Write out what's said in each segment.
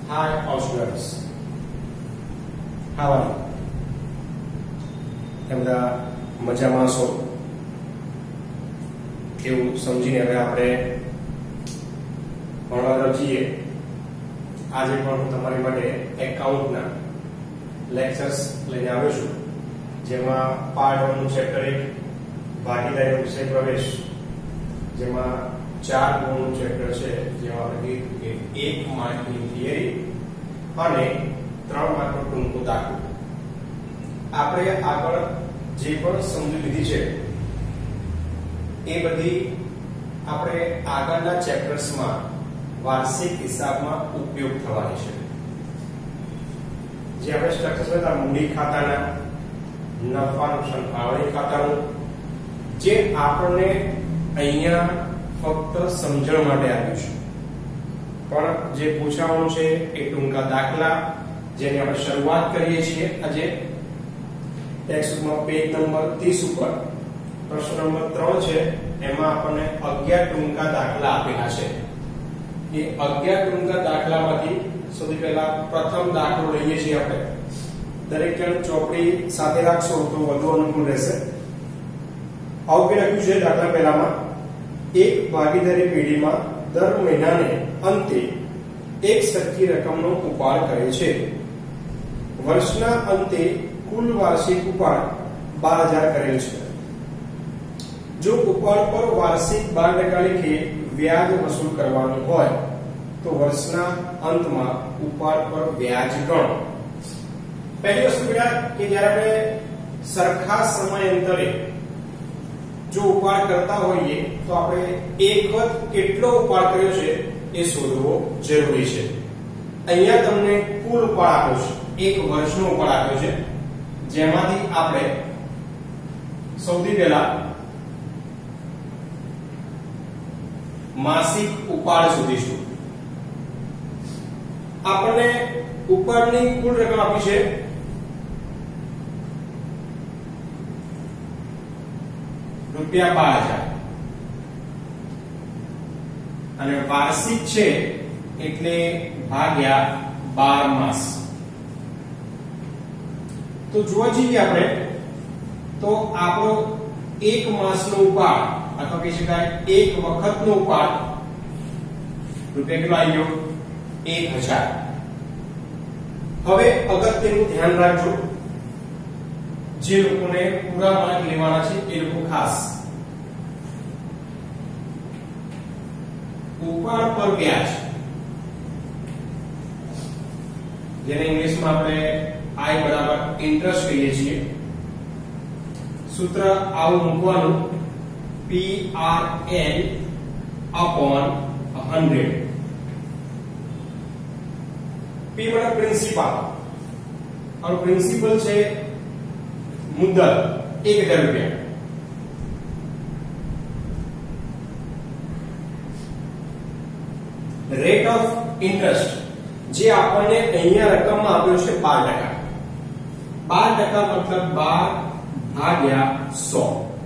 Hi all students. How are you? તમે બધા મજામાં છો એવું સમજીને હવે આપણે ભણવા જઈએ. આજે પણ હું તમારી માટે એકાઉન્ટના લેક્ચર્સ લઈને આવ્યો છું, જેમાં પાર્ટ 1 નું ચેપ્ટર 1 ભાગીદારી વિષય પ્રવેશ, જેમાં 4 ગુણનું ચેપ્ટર છે, જેમાં આપણે કીધું કે 1 માર્કની થિયરી અને 3 માર્કનો ટૂંકો દાખલો. આપણે આગળ જે પણ સમજી લીધી છે એ બધી આપણે આગળના ચેપ્ટર્સમાં વાર્ષિક હિસાબમાં ઉપયોગ થવાની છે. જે આપણે સ્ટ્રક્ચર હતા મૂડી ખાતાના, નફા નુકસાન ફાળવણી ખાતાનું, જે આપણને અહીંયા ફક્ત સમજણ માટે આપ્યું છે, પણ જે પૂછાવાનું છે એ ટૂંકા દાખલા, જેની આપણે શરૂઆત કરીએ છીએ આજે. ટેક્સ્ટબુકમાં પેજ નંબર 30 ઉપર પ્રશ્ન નંબર 3 છે, એમાં આપણને 11 ટૂંકા દાખલા આપેલા છે. એ 11 ટૂંકા દાખલામાંથી સૌથી પહેલા પ્રથમ દાખલો લઈએ છીએ આપણે. દરેક જણ ચોપડી સાથે રાખશો તો વધુ અનુકૂળ રહેશે. આવું લખ્યું છે દાખલા પહેલામાં, એક ભાગીદારી પેઢીમાં દર મહિનાને અંતે એક સરખી રકમનો ઉપાડ કરે છે. વર્ષના અંતે કુલ વાર્ષિક ઉપાડ 12000 કરેલ છે. જો ઉપાડ પર વાર્ષિક 12% લેખે વ્યાજ વસૂલ કરવાનું હોય તો વર્ષના અંતમાં ઉપાડ પર વ્યાજ ગણો. પહેલી વસ્તુ કે જ્યારે આપણે સરખા સમયાંતરે જો ઉપાડ કરતા હોઈએ તો આપણે એક વખત કેટલો ઉપાડ કર્યો છે એ શોધવો જરૂરી છે. અહીંયા તમને કુલ ઉપાડ આપ્યો છે, એક વર્ષનો ઉપાડ આપ્યો છે, જેમાંથી આપણે સૌથી પહેલા માસિક ઉપાડ શોધીશું. આપણને ઉપાડની કુલ રકમ આપી છે ₹12000 અને વાર્ષિક છે એટલે ભાગ્યા 12 માસ. તો જોવા જઈએ આપણે તો આપણો એક માસનો ઉપાડ અથવા કહી શકાય એક વખતનો ઉપાડ રૂપિયા કેટલો આવી ગયો? 1000. હવે અગત્યનું ધ્યાન રાખજો, જે લોકોને પૂરા માર્ક લેવાના છે એ લોકો ખાસ ઉપાડ પર વ્યાજ, જેને ઇંગ્લિશમાં આપણે I બરાબર ઇન્ટરેસ્ટ કહીએ છીએ. સૂત્ર આવું મૂકવાનું, PRN/100. P मतलब प्रिंसिपल और प्रिंसिपल છે મુદ્દલ 1000 રૂપિયા. રેટ ઓફ ઇન્ટરેસ્ટ જે આપણને અહીંયા રકમમાં આપ્યો છે 12%. 12% મતલબ 12/100.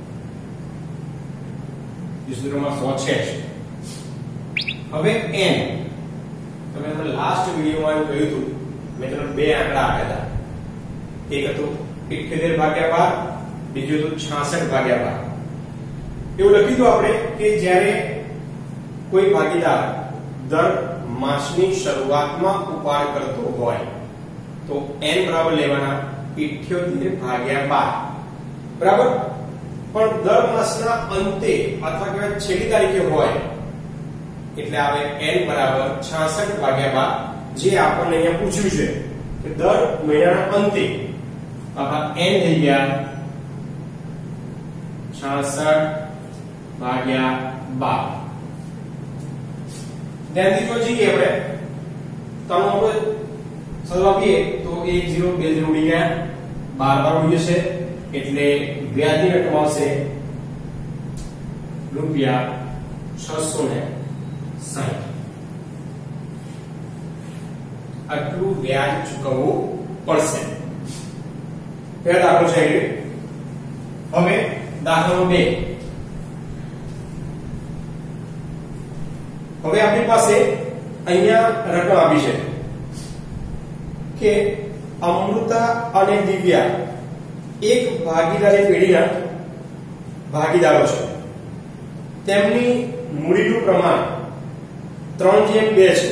સૂત્રમાં 100 છે. હવે n, તમે મને લાસ્ટ વિડિયોમાં કહ્યું હતું, મેં તમને બે આંકડા આપ્યા હતા. એક હતું 71/12, બીજું હતું 66/12. એવું લખ્યું હતું આપણે કે જ્યારે કોઈ ભાગીદાર દર માસની શરૂઆતમાં ઉપાડ કરતો હોય તો n બરાબર લેવાના 78/12, બરાબર. પણ દર માસના અંતે અથવા કે છેલ્લી તારીખે હોય એટલે આવે n બરાબર 66/12, જે આપણને અહીંયા પૂછ્યું છે કે દર મહિનાના અંતે અથવા n થઈ ગયા 66/12. ધ્યાનથી જોઈએ આપણે તનો આપણે સવાલ આપીએ તો 10 20 ઉડી ગયા, 12 ઉડી જશે એટલે વ્યાજની રકમ આવશે ₹660. આટલું વ્યાજ ચૂકવવું પડશે. પહેલા દાખલો છે. હવે દાખલો 2. હવે આપણી પાસે અહીંયા રકમ આપી છે કે અમૃતા અને દિવ્યા એક ભાગીદારી પેઢીના ભાગીદારો છે. તેમની મૂડીનું પ્રમાણ 3:2 છે.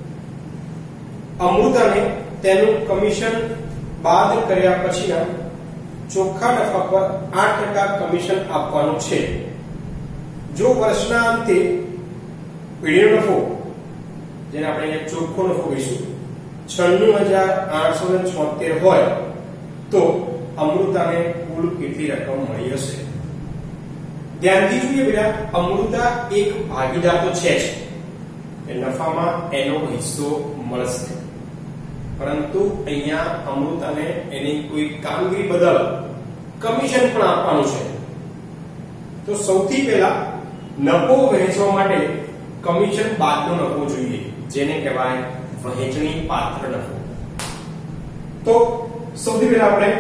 અમૃતાને તેનું કમિશન બાદ કર્યા પછીના ચોખ્ખા નફા પર 8% કમિશન આપવાનું છે. જો વર્ષના અંતે પેઢીનો નફો, જેને આપણે અહીંયા ચોખ્ખો નફો કહીશું, 96,876 હોય તો અમૃતાને કુલ કેટલી રકમ મળી હશે? ધ્યાનથી જોઈએ બેટા, અમૃતા એક ભાગીદાર તો છે જ, એ નફામાં એનો હિસ્સો મળશે, પરંતુ અહીંયા અમૃતાને એની કોઈ કામગીરી બદલ કમિશન પણ આપવાનું છે. તો સૌથી પહેલા નફો વહેંચવા માટે કમિશન બાદનો નફો જોઈએ, જેને કહેવાય વહેંચણી પાત્ર નફો. તો સૌથી પહેલા આપણે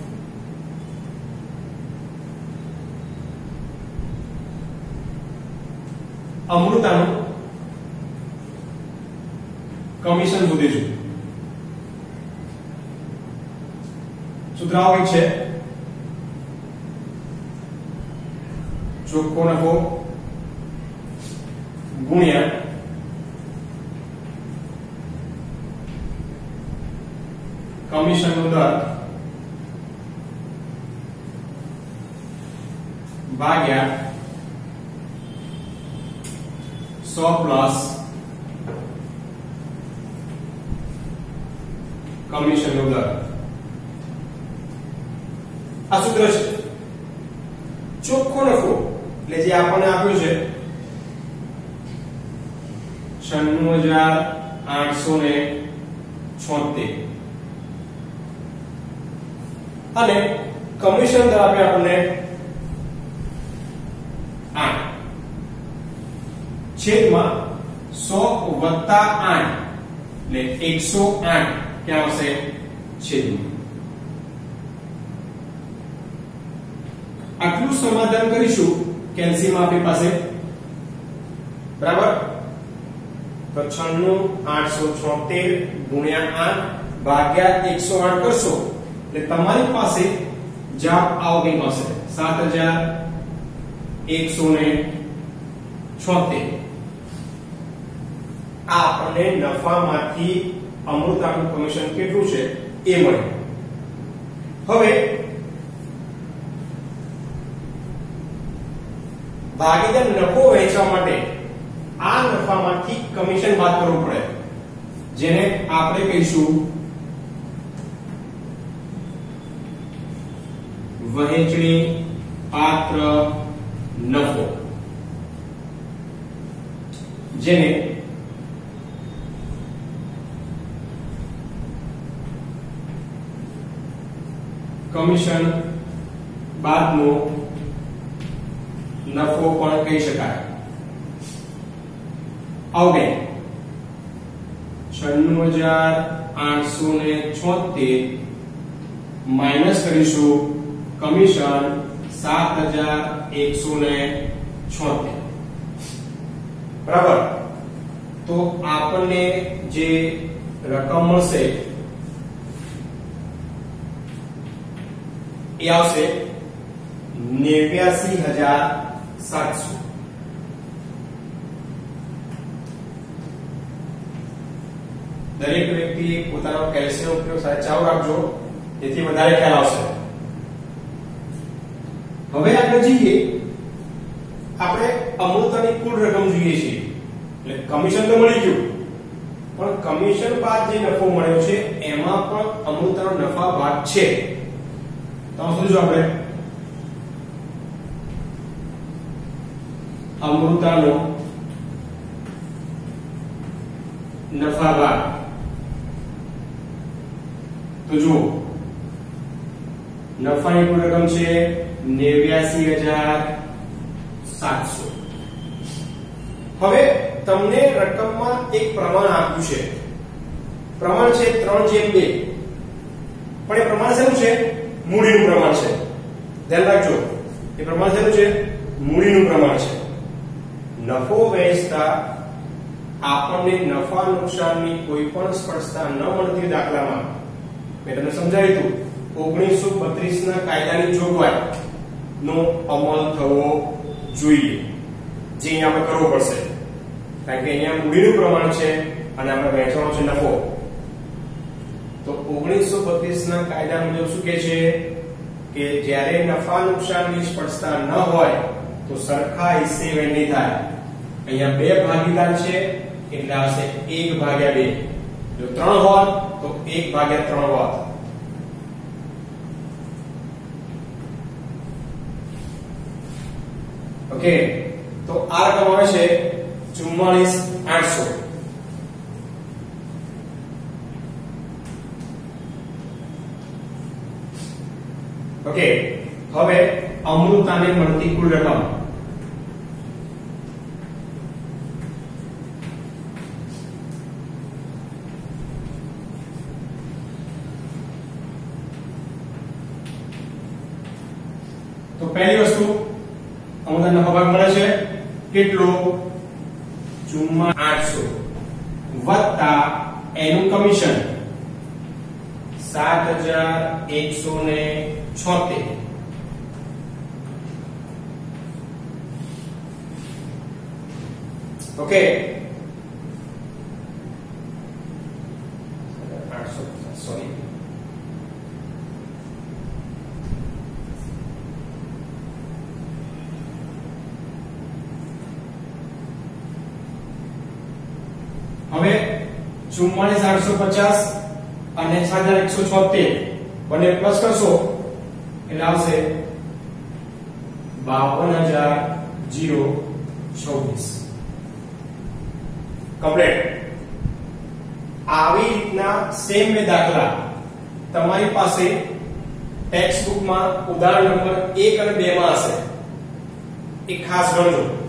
અમૃતાનું કમિશન શોધીશું. સૂત્ર છે ચોખ્ખો નફો ગુણ્યા કમિશનનો દર ભાગ્યા 100 પ્લસ કમિશનનો દર. આ સૂત્ર છે. ચોખ્ખો નફો એટલે જે આપણને આપ્યું છે 96,876 અને કમિશન દર આપે આપણને 8 છેદમાં 100 વત્તા 8 એટલે 108 ક્યાં આવશે? છેદમાં. આટલું સમાધાન કરીશું કેલ્સીયમ આપણી પાસે, બરાબર? તો 96,876 ગુણ્યા 8 ભાગ્યા 108 કરશો એટલે તમારી પાસે જવાબ આવશે 7,176. આ આપણને નફામાંથી અમૃતાનું કમિશન કેટલું છે એ મળે. હવે ભાગીદાર નફો વહેંચવા માટે આ નફામાંથી કમિશન બાદ કરવું પડે, જેને આપણે કહીશું વહેંચણી પાત્ર નફો, જેને કમિશન બાદનો નફો પણ કહી શકાય. આવડે 96,876 માઈનસ કરીશું કમિશન 7,176, બરાબર? તો આપણને જે રકમ મળશે એ આવશે 89,700. દરેક વ્યક્તિ પોતાનો કેલ્શિયમ ઉપયોગ સાથે ચાલુ રાખજો, જેથી વધારે ખ્યાલ આવશે. હવે આપણે જઈએ, આપણે અમૃતાની કુલ રકમ જોઈએ છીએ. એટલે કમિશન તો મળી ગયું, પણ કમિશન બાદ જે નફો મળ્યો છે એમાં પણ અમૃતાનો નફા ભાગ છે. તો શું આપણે અમૃતાનો નફા ભાગ તો જુઓ, નફાની કુલ રકમ છે 89,700. હવે તમને રકમમાં એક પ્રમાણ આપ્યું છે, પ્રમાણ છે 3:2, પણ એ પ્રમાણ શેનું છે? મૂડીનું પ્રમાણ છે. ધ્યાન રાખજો, એ પ્રમાણ શેનું છે? મૂડીનું પ્રમાણ છે. નફો વહેંચતા આપણને નફા નુકસાનની કોઈ પણ સ્પષ્ટતા ન મળતી દાખલામાં મેં તમને સમજાવ્યું હતું 1932 ના કાયદાની જોગવાઈ નો અમલ થવો જોઈએ, જે અહીંયા આપણે કરવો પડશે, કારણ કે અહીંયા મૂડીનું પ્રમાણ છે અને આપણે વહેંચવાનો છે નફો. તો 1932 ના કાયદા મુજબ શું કહે છે કે જ્યારે નફા નુકસાનની સ્પષ્ટતા ન હોય તો સરખા હિસ્સે વહેંચણી થાય. અહીંયા બે ભાગીદાર છે એટલે આવશે 1/2. જો 3 હોત તો 1/3 હોત. ઓકે, તો આ રકમ આવે છે 44800. ઓકે, હવે અમૃતાને મળતી કુલ રકમ. તો પહેલી વસ્તુ અમૃતા નફા ભાગ મળે છે કેટલો 44800 વત્તા એનું કમિશન 7176. ઓકે, 800 સોરી હવે 44850 અને 6176 બંને પ્લસ કરશો એટલે આવશે 52026 કમ્પ્લીટ. આવી રીતના સેમ મે દાખલા તમારી પાસે ટેક્સ્ટ બુકમાં ઉદાહરણ નંબર 1 અને 2 માં હશે. એક ખાસ ગણજો.